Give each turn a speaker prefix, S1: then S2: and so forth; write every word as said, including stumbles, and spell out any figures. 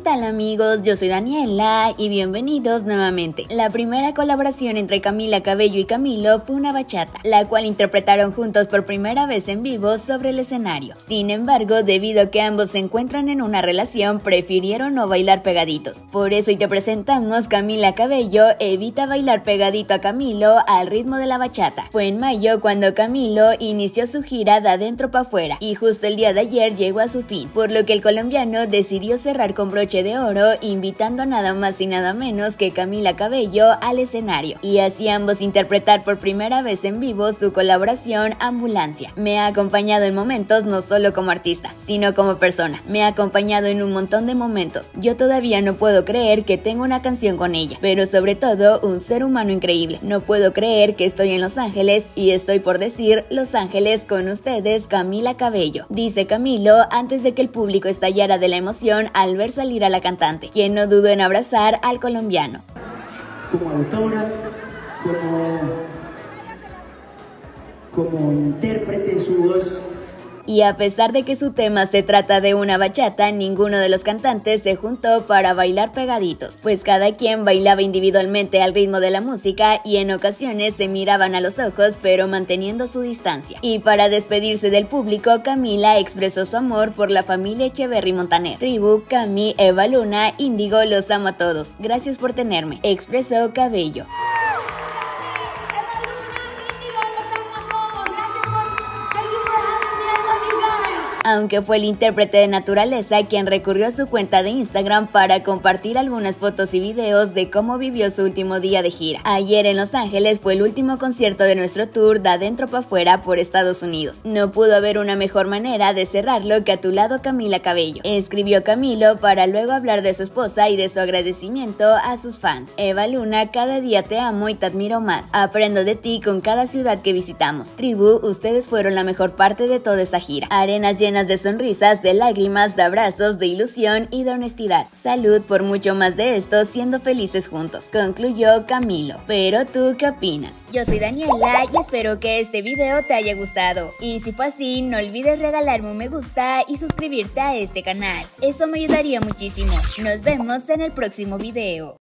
S1: tal amigos? Yo soy Daniela y bienvenidos nuevamente. La primera colaboración entre Camila Cabello y Camilo fue una bachata, la cual interpretaron juntos por primera vez en vivo sobre el escenario. Sin embargo, debido a que ambos se encuentran en una relación, prefirieron no bailar pegaditos. Por eso hoy te presentamos Camila Cabello evita bailar pegadito a Camilo al ritmo de la bachata. Fue en mayo cuando Camilo inició su gira de adentro para afuera y justo el día de ayer llegó a su fin, por lo que el colombiano decidió cerrar con broche de oro, invitando a nada más y nada menos que Camila Cabello al escenario, y así ambos interpretar por primera vez en vivo su colaboración Ambulancia. Me ha acompañado en momentos no solo como artista, sino como persona. Me ha acompañado en un montón de momentos. Yo todavía no puedo creer que tengo una canción con ella, pero sobre todo un ser humano increíble. No puedo creer que estoy en Los Ángeles y estoy por decir Los Ángeles con ustedes, Camila Cabello, dice Camilo antes de que el público estallara de la emoción al ver salir a la cantante, quien no dudó en abrazar al colombiano.
S2: Como autora, como, como intérprete de su voz.
S1: Y a pesar de que su tema se trata de una bachata, ninguno de los cantantes se juntó para bailar pegaditos, pues cada quien bailaba individualmente al ritmo de la música y en ocasiones se miraban a los ojos pero manteniendo su distancia. Y para despedirse del público, Camila expresó su amor por la familia Echeverry Montaner. Tribu, Cami, Eva Luna, Índigo, los amo a todos. Gracias por tenerme, expresó Cabello. Aunque fue el intérprete de Naturaleza quien recurrió a su cuenta de Instagram para compartir algunas fotos y videos de cómo vivió su último día de gira. Ayer en Los Ángeles fue el último concierto de nuestro tour de adentro para afuera por Estados Unidos. No pudo haber una mejor manera de cerrarlo que a tu lado Camila Cabello, escribió Camilo para luego hablar de su esposa y de su agradecimiento a sus fans. Eva Luna, cada día te amo y te admiro más. Aprendo de ti con cada ciudad que visitamos. Tribu, ustedes fueron la mejor parte de toda esta gira. Arenas llenas de sonrisas, de lágrimas, de abrazos, de ilusión y de honestidad. Salud por mucho más de esto, siendo felices juntos, concluyó Camilo. Pero tú, ¿qué opinas? Yo soy Daniela y espero que este video te haya gustado. Y si fue así, no olvides regalarme un me gusta y suscribirte a este canal. Eso me ayudaría muchísimo. Nos vemos en el próximo video.